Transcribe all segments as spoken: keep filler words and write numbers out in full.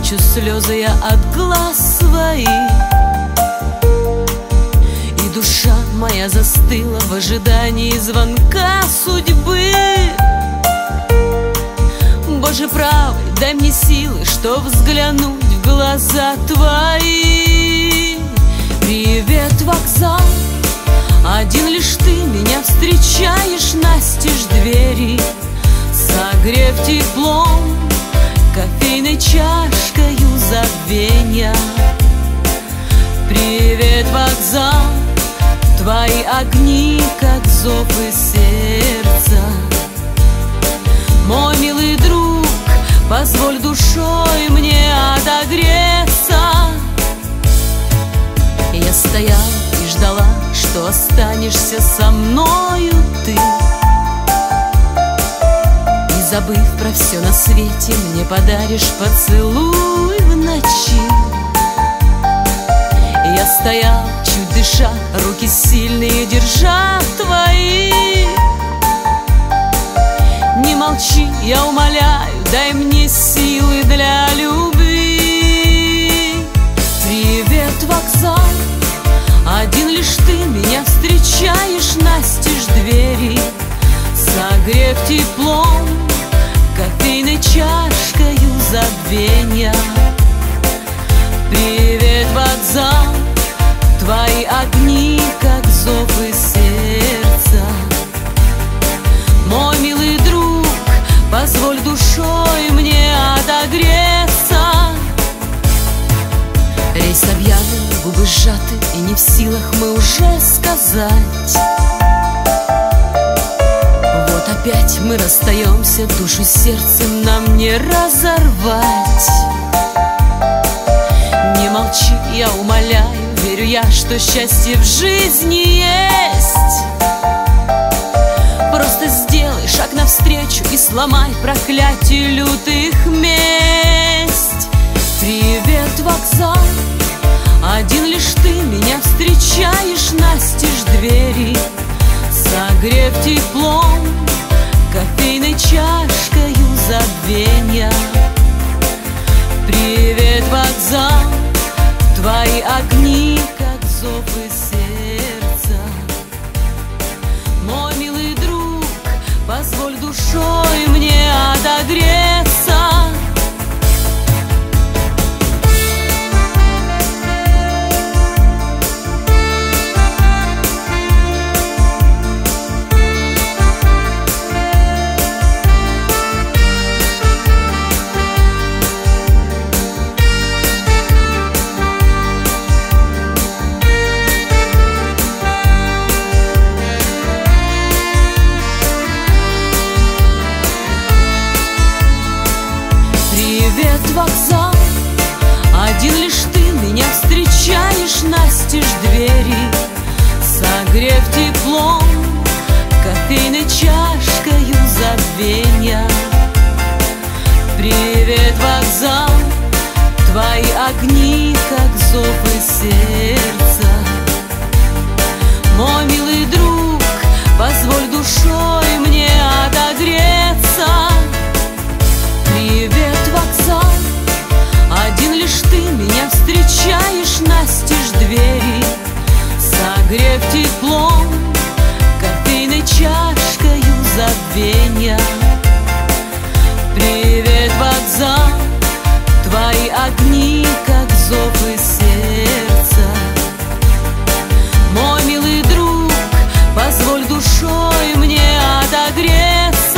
Прячу слезы я от глаз своих, и душа моя застыла в ожидании звонка судьбы. Боже правый, дай мне силы, чтоб взглянуть в глаза твои. Привет, вокзал, один лишь ты меня встречаешь настежь двери, согрев теплом кофейной чашкою забвенья. Привет, вокзал, твои огни, как зов из сердца. Мой милый друг, позволь душой мне отогреться. Я стояла и ждала, что останешься со мною ты, и, забыв про все на свете, мне подаришь поцелуй в ночи. Я стоял, чуть дыша, руки сильные держа твои. Не молчи, я умоляю, дай мне силы для любви. Привет, вокзал, один лишь ты меня встречаешь настежь двери, согрев теплом кофейной чашкою забвенья. Привет, вокзал, твои огни, как зов из сердца. Мой милый друг, позволь душой мне отогреться. Рейс объявлен, губы сжаты, и не в силах мы уже сказать. Вот опять мы расстаемся, душу сердцем нам не разорвать. Не молчи, я умоляю, верю я, что счастье в жизни есть. Просто сделай шаг навстречу и сломай проклятие лютых месть. Привет, вокзал, один лишь ты меня встречаешь настежь двери, согрев теплом кофейной чашкою забвенья. Привет, вокзал, твои огни, как зов из сердца. Мой милый друг, позволь душой мне отогреться. Вокзал, один лишь ты меня встречаешь настежь двери, согрев теплом кофейной чашкою забвенья. Привет, вокзал, твои огни, как зов из сердца. Мой милый друг, позволь душой мне отогреться. Привет, вокзал, один лишь ты меня встречаешь настежь двери, согрев теплом кофейной чашкою забвенья. Привет, вокзал, твои огни, как зов из сердца. Мой милый друг, позволь душой мне отогреться.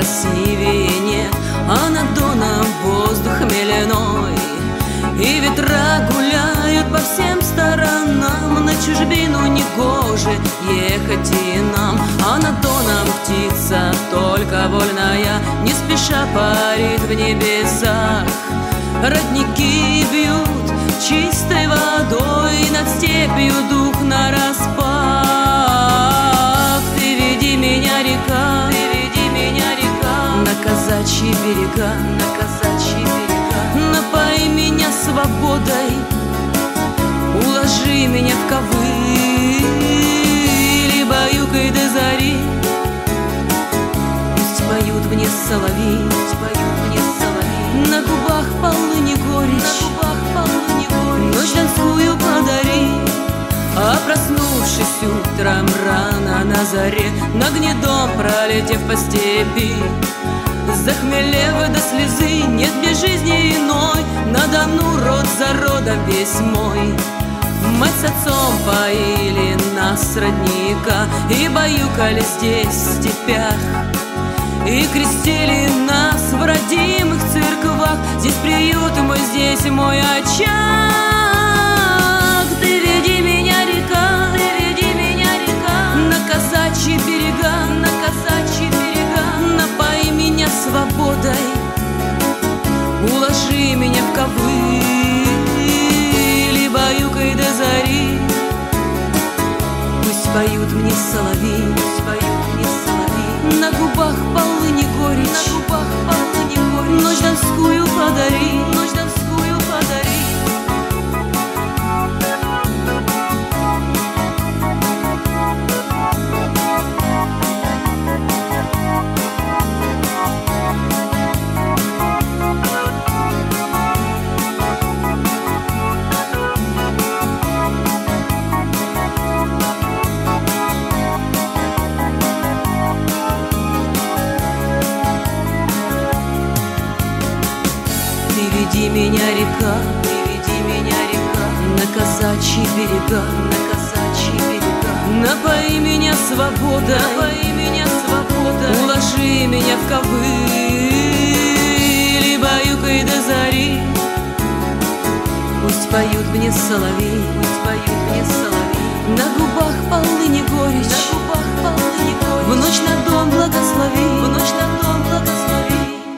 красивее нет, а над Доном воздух меленой, и ветра гуляют по всем сторонам. На чужбину негоже ехать и нам, а над Доном птица только вольная не спеша парит в небесах. Родники бьют чистой водой, над степью дух нараспах. Ты веди меня, река, ты веди меня, река, на казачьи берега, на казачьи берега. Напои меня свободой, уложи меня в ковыль, баюкай до зари. Пусть поют мне соловьи, пусть поют мне соловьи. На губах полыни горечь, на губах полыни горечь. Ночь донскую подари, а проснувшись утром рано на заре, на гнедом пролетев по степи, захмелев до слезы, нет мне жизни иной. На Дону род за родом весь мой. Мать с отцом поили нас родника и баюкали здесь в степях, и крестили нас в родимых церквах. Здесь приют мой, здесь мой очаг. Ты веди меня, река, ты веди меня, река, на казачьи берега, на казачьи берега. Напои меня свободой, уложи меня в ковыль, баюкай до зари. Пусть поют мне соловьи, пусть поют мне соловьи. На губах полыни горечь, на губах полыни горечь. Ночь донскую подари, ночь донскую подари. Веди меня, река, веди меня, река, на казачьи берега, на казачьи берега. Напои меня свободой, напои меня свободой, уложи меня в ковыль, баюкай до зари. Пусть поют мне соловьи, пусть поют мне соловьи. На губах полыни горечь, на губах полыни горечь. В ночь на Дон благослови, в ночь на Дон благослови.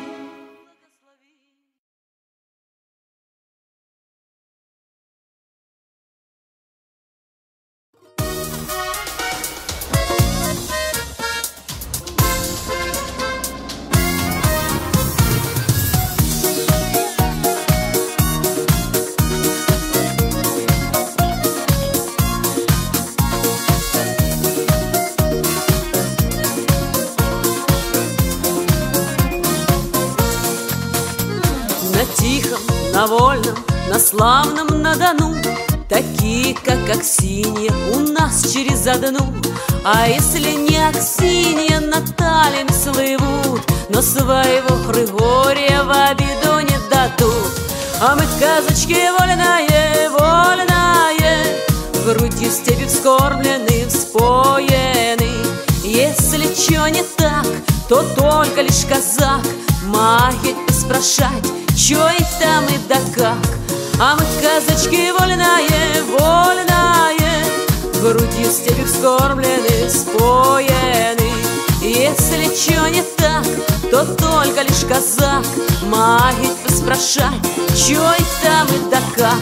На тихом, на вольном, на славном на Дону такие, как Аксинья, у нас через одну. А если не Аксинья, Натальями слывут, но своего Григория в обиду не дадут. А мы казачки вольные, вольные, грудью степи вскормлены, вспоены. Если чё не так, то только лишь казак махать поспрашать, чё и там и да как. А мы казачки вольные, вольные, грудью степи вскормлены, споены. Если чё не так, то только лишь казак махать поспрашать, чё и там и да как.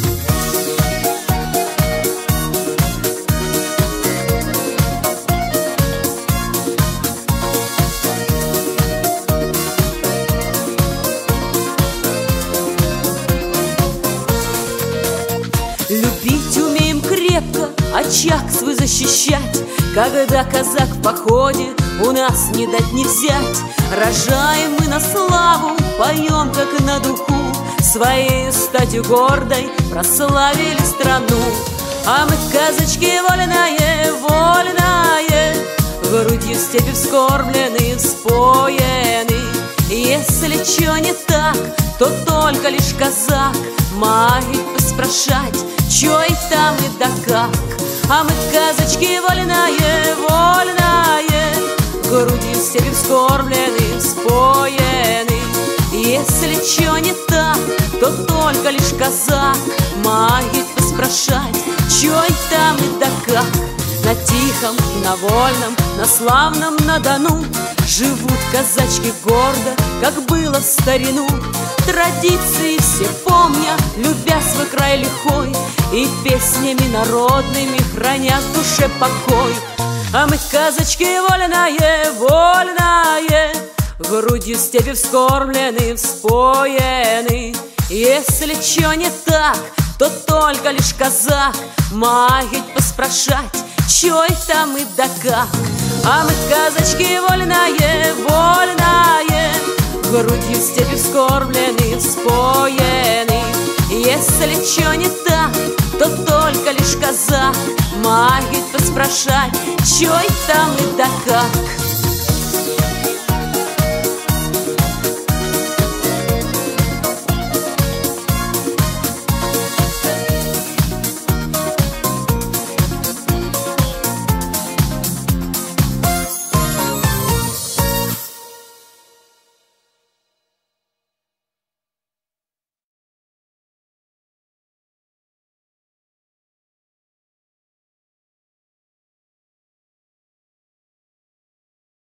Любить умеем крепко, очаг свой защищать. Когда казак в походе, у нас не дать не взять. Рожаем мы на славу, поем как на духу, своей статью гордой прославили страну. А мы казачки вольные, вольные, грудью степи вскормлены, споены. Если чё не так, то только лишь казак махать поспрашать, чё и там и да как. А мы казачки вольные, вольные, грудью степи вскормлены, споены. Если чё не так, то только лишь казак может поспрашать, чё и там и да как. На тихом, на вольном, на славном на Дону живут казачки гордо, как было в старину. Традиции все помня, любя свой край лихой, и песнями народными храня в душе покой. А мы, казачки, вольное, вольное, грудью степи вскормлены, вспоены. Если чё не так, то только лишь казак может поспрашать, чё и там и да как. А мы, казачки, вольное, вольное, грудью степи вскормлены, вспоены. Если чё не так, то только лишь казак может поспрашать, чё и там и да как.